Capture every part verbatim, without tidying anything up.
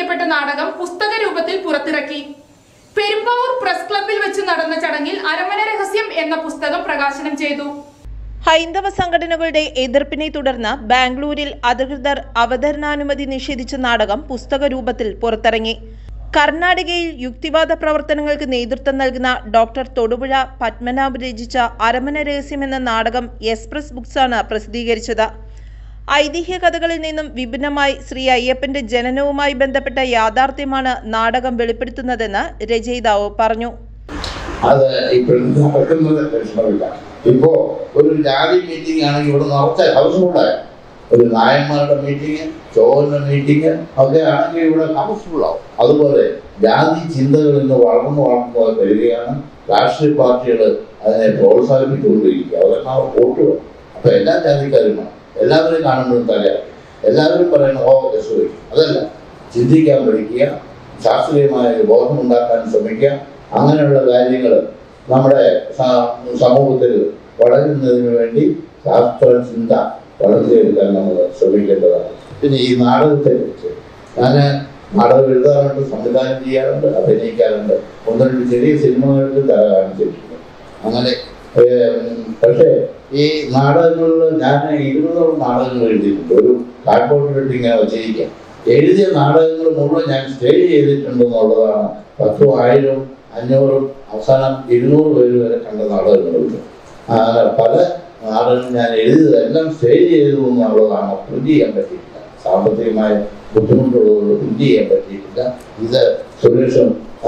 ചെയ്യപ്പെട്ട നാടകം പുസ്തക രൂപത്തിൽ പുറത്തിറക്കി. പെരുമ്പാവൂർ പ്രസ് ക്ലബ്ബിൽ വെച്ച് നടന്ന ചടങ്ങിൽ അരമന രഹസ്യം എന്ന പുസ്തകം പ്രകാശനം ചെയ്തു. ഹൈന്ദവ സംഘടനകളുടെ എതിർപ്പിനെ തുടർന്ന് ബാംഗ്ലൂരിൽ അധികൃതർ അവതരണാനുമതി നിഷേധിച്ച നാടകം പുസ്തക രൂപത്തിൽ പുറത്തിറങ്ങി. കർണാടകയിൽ യുക്തിവാദ പ്രവർത്തനങ്ങൾക്ക് നേതൃത്വം നൽകുന്ന ഡോക്ടർ തൊടുപുഴ പത്മനാഭ് രചിച്ച അരമന രഹസ്യം എന്ന നാടകം എക്സ്പ്രസ് ബുക്സാണ് പ്രസിദ്ധീകരിച്ചത്. ഐതിഹ്യ കഥകളിൽ നിന്നും വിഭിന്നമായി ശ്രീ അയ്യപ്പന്റെ ജനനവുമായി ബന്ധപ്പെട്ട യാഥാർത്ഥ്യമാണ് നാടകം വെളിപ്പെടുത്തുന്നതെന്ന് രചയിതാവ് പറഞ്ഞു. അത് ഇപ്പോഴും നടക്കുന്നത് പ്രശ്നമില്ല. ഇപ്പോ ഒരു ജാതി മീറ്റിംഗ് ആണെങ്കിൽ ഇവിടെ നിറച്ച ഹൗസ്ഫുള്ളായ ഒരു നായന്മാരുടെ മീറ്റിംഗ്, ചോറിന്റെ മീറ്റിംഗ് ഒക്കെ ആണെങ്കിൽ ഇവിടെ ഹൗസ്ഫുള്ളാവും. അതുപോലെ ജാതി ചിന്തകളിൽ നിന്ന് വളർന്നു വളർന്നു വരികയാണ്. രാഷ്ട്രീയ പാർട്ടികൾ അതിനെ പ്രോത്സാഹിപ്പിച്ചുകൊണ്ടിരിക്കുക. അതെല്ലാം അവർ വോട്ട് വേണം. അപ്പൊ എല്ലാ ജാതിക്കാരും എല്ലാവരും കാണുമ്പോഴും തലയാണ്. എല്ലാവരും പറയുന്ന ഓ രസമായി. അതല്ല, ചിന്തിക്കാൻ പഠിക്കുക, ശാസ്ത്രീയമായ ബോധം ഉണ്ടാക്കാൻ ശ്രമിക്കുക. അങ്ങനെയുള്ള കാര്യങ്ങൾ നമ്മുടെ സമൂഹത്തിൽ വളരുന്നതിന് വേണ്ടി ശാസ്ത്ര ചിന്ത വളർത്തിയെടുക്കാൻ നമ്മൾ ശ്രമിക്കേണ്ടതാണ്. പിന്നെ ഈ നാടകത്തെ കുറിച്ച് ഞാൻ നാടകം എഴുതാറുണ്ട്, സംവിധാനം ചെയ്യാറുണ്ട്, അഭിനയിക്കാറുണ്ട്. ഒന്ന് രണ്ട് ചെറിയ സിനിമകളിൽ തല കാണിച്ചിട്ടുണ്ട്. അങ്ങനെ പക്ഷേ ഈ നാടകങ്ങളിൽ ഞാൻ ഇരുപതോളം നാടകങ്ങൾ എഴുതിയിട്ടുണ്ട്. ഒരു കാർഡ്ബോർഡിലിട്ട് ഇങ്ങനെ വച്ചിരിക്കാം. എഴുതിയ നാടകങ്ങൾ മുഴുവൻ ഞാൻ സ്റ്റേജ് ചെയ്തിട്ടുണ്ടെന്നുള്ളതാണ്. പത്തും ആയിരം അഞ്ഞൂറും അവസാനം ഇരുന്നൂറ് പേര് വരെ കണ്ട നാടകങ്ങളുണ്ട്. പല നാടകങ്ങൾ ഞാൻ എഴുതിയത് എല്ലാം സ്റ്റേജ് ചെയ്തു എന്നുള്ളതാണ്. പ്രിന്റ് ചെയ്യാൻ പറ്റിയിട്ടില്ല. സാമ്പത്തികമായ ബുദ്ധിമുട്ടുള്ളതുകൊണ്ട് പ്രിന്റ് ചെയ്യാൻ പറ്റിയിട്ടില്ല. ഇത് സുരേഷും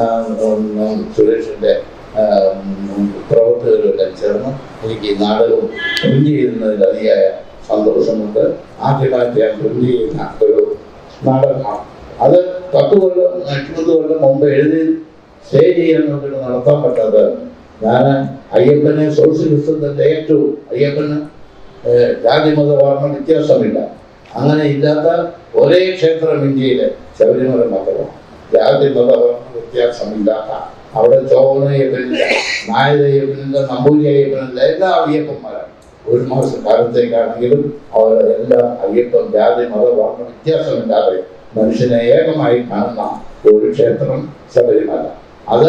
സുരേഷിൻ്റെ പ്രവർത്തകരെല്ലാം ചേർന്ന് എനിക്ക് ഈ നാടകം പ്രിന്റ് ചെയ്യുന്നതിൽ അതിയായ സന്തോഷമുണ്ട്. ആദ്യമായിട്ട് ഞാൻ പ്രിന്റ് ചെയ്യുന്ന ഒരു നാടകമാണ്. അത് പത്ത് കൊല്ലം എൺപത് കൊല്ലം മുമ്പ് എഴുതി സ്റ്റേ ചെയ്യാൻ നോക്കിയിട്ട് നടത്താൻ പറ്റാത്ത ഞാൻ അയ്യപ്പനെ സോഷ്യലിസത്തിന്റെ ഏറ്റവും അയ്യപ്പന് ജാതി മത വർണ്ണ വ്യത്യാസമില്ല. അങ്ങനെ ഇല്ലാത്ത ഒരേ ക്ഷേത്രം ഇന്ത്യയിലെ ശബരിമല മാത്രമാണ്. ജാതി മത വർണ്ണ വ്യത്യാസമില്ലാത്ത അവിടെ ചോവന അയ്യപ്പനില്ല, നായർ അയ്യപ്പനില്ല, നമ്പൂരി അയ്യപ്പനില്ല, എല്ലാ അയ്യപ്പന്മാരാണ്. ഒരു മാസ കാലത്തേക്കാണെങ്കിലും അവർ എല്ലാ അയ്യപ്പൻ ജാതി മത വർണ്ണ വ്യത്യാസമില്ലാതെ മനുഷ്യനെ ഏകമായി കാണുന്ന ഒരു ക്ഷേത്രം ശബരിമല. അത്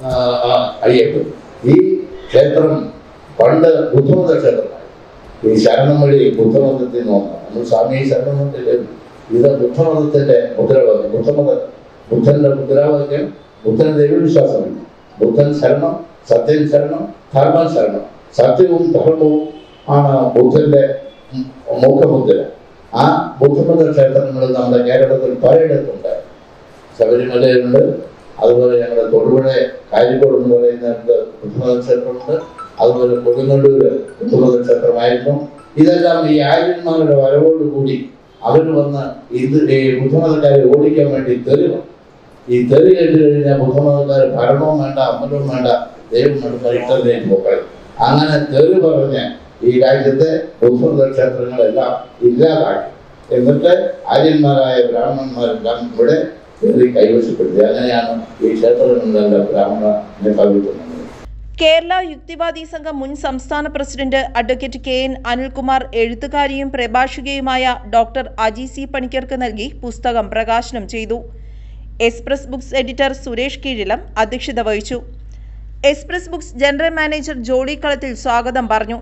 അയ്യപ്പൻ. ഈ ക്ഷേത്രം പണ്ട് ബുദ്ധമത ക്ഷേത്രമായി. ഈ ശരണം വഴി ബുദ്ധമതത്തിൽ നോക്കാം. നമ്മൾ സ്വാമി ശരണമത്തില് ഇത് ബുദ്ധമതത്തിന്റെ മുദ്രാവാക്യം. ബുദ്ധമത ബുദ്ധന്റെ മുദ്രാവാക്യം ബുദ്ധന് ദൈവവിശ്വാസമില്ല. ബുദ്ധൻ ശരണം, സത്യം ശരണം, ധർമ്മം ശരണം. സത്യവും ധർമ്മവും ആണ് ബുദ്ധന്റെ മുഖമുദ്ര. ആ ബുദ്ധമത ക്ഷേത്രങ്ങൾ നമ്മുടെ കേരളത്തിൽ പലയിടത്തുണ്ട്. ശബരിമലയിലുണ്ട്, അതുപോലെ ഞങ്ങളുടെ തൊടുപുഴ കാരിക്കോട് എന്ന് പറയുന്ന ബുദ്ധമത ക്ഷേത്രമുണ്ട്, അതുപോലെ കൊടുങ്ങല്ലൂര് ബുദ്ധമത ക്ഷേത്രമായിരുന്നു. ഇതെല്ലാം ഈ ആര്യന്മാരുടെ വരവോടുകൂടി അവർ വന്ന് ഇത് ഈ ബുദ്ധമതക്കാരെ ഓടിക്കാൻ വേണ്ടി തെരുവ് ഈ തെറി കേട്ട് കഴിഞ്ഞാൽ ബുദ്ധമതക്കാർ ഭരണവും വേണ്ട, അമ്പലവും വേണ്ട, ദൈവം വേണ്ട, പരിഷ്കരണയും പോക്കളി. അങ്ങനെ തെറി പറഞ്ഞ് ഈ രാജ്യത്തെ ബുദ്ധമത ക്ഷേത്രങ്ങളെല്ലാം ഇല്ലാതാക്കി. എന്നിട്ട് ആര്യന്മാരായ ബ്രാഹ്മണന്മാരെല്ലാം ഇവിടെ കൈവശപ്പെടുത്തി. അങ്ങനെയാണ് ഈ ക്ഷേത്രങ്ങളിലെല്ലാം ബ്രാഹ്മണ മേധാവിത്വം. കേരള യുക്തിവാദി സംഘം മുൻ സംസ്ഥാന president advocate K N Anilkumar എഴുത്തുകാരിയും പ്രഭാഷകയുമായ ഡോക്ടർ അജി സി പണിക്കർക്ക് നൽകി പുസ്തകം പ്രകാശനം ചെയ്തു. Express books editor Suresh Keezhilam അധ്യക്ഷത വഹിച്ചു. Express books general manager Jolly Kalathil സ്വാഗതം പറഞ്ഞു.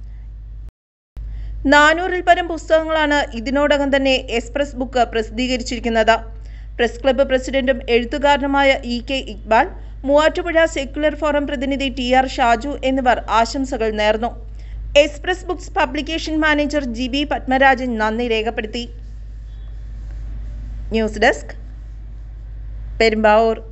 നാനൂറിൽ പരം പുസ്തകങ്ങളാണ് ഇതിനോടകം തന്നെ എക്സ്പ്രസ് ബുക്ക് പ്രസിദ്ധീകരിച്ചിരിക്കുന്നത്. പ്രസ് ക്ലബ്ബ് പ്രസിഡന്റും എഴുത്തുകാരനുമായ E K Iqbal, Muvattupuzha secular forum പ്രതിനിധി ടി ആർ ഷാജു എന്നിവർ ആശംസകൾ നേർന്നു. Express books publication manager G B Padmarajan നന്ദി രേഖപ്പെടുത്തി. News desk, Perumbavoor.